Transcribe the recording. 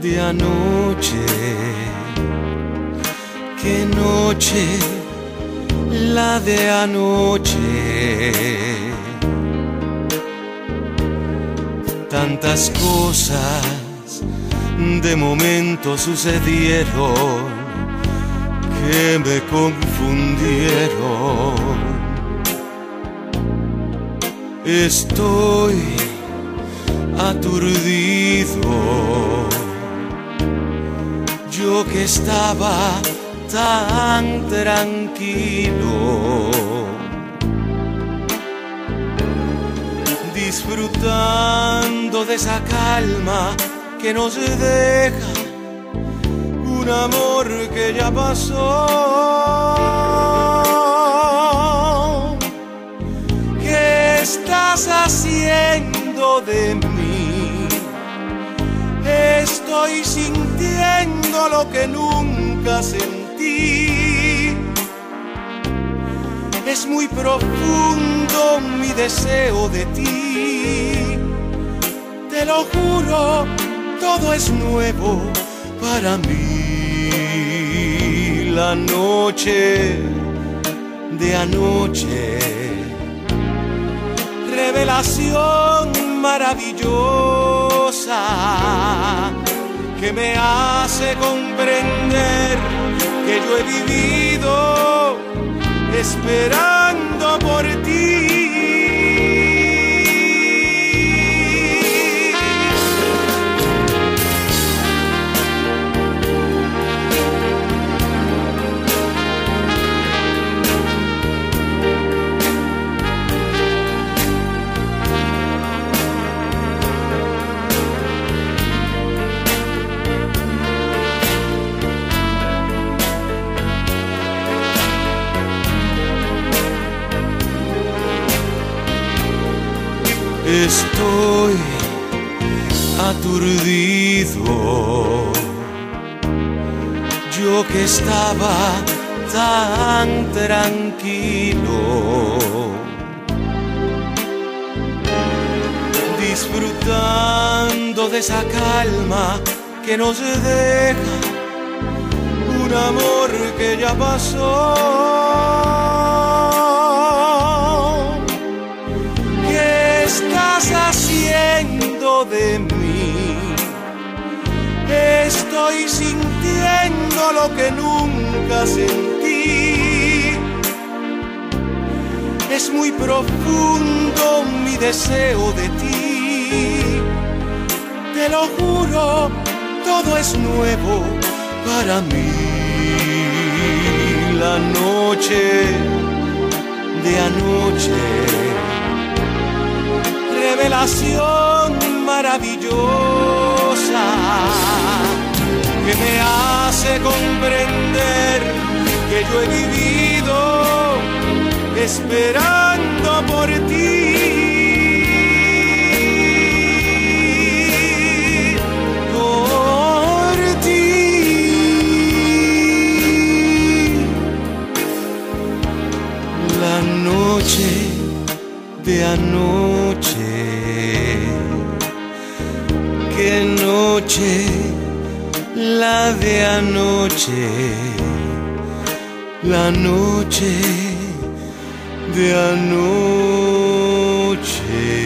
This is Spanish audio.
de anoche. Qué noche, la de anoche. Tantas cosas de momento sucedieron que me confundieron. Estoy aturdido, yo que estaba tan tranquilo, disfrutando de esa calma que nos deja un amor que ya pasó. ¿Qué estás haciendo de mí? Estoy sintiendo lo que nunca sentí. Es muy profundo mi deseo de ti. Te lo juro, todo es nuevo para mí. La noche de anoche, revelación maravillosa que me hace comprender que yo he vivido esperando por ti. Estoy aturdido, yo que estaba tan tranquilo, disfrutando de esa calma que nos deja un amor que ya pasó. ¿Estás haciendo de mí? Estoy sintiendo lo que nunca sentí. Es muy profundo mi deseo de ti. Te lo juro, todo es nuevo para mí. La noche de anoche, revelación maravillosa que me hace comprender que yo he vivido esperando por ti. Por ti. La noche de anoche, qué noche, la de anoche, la noche de anoche.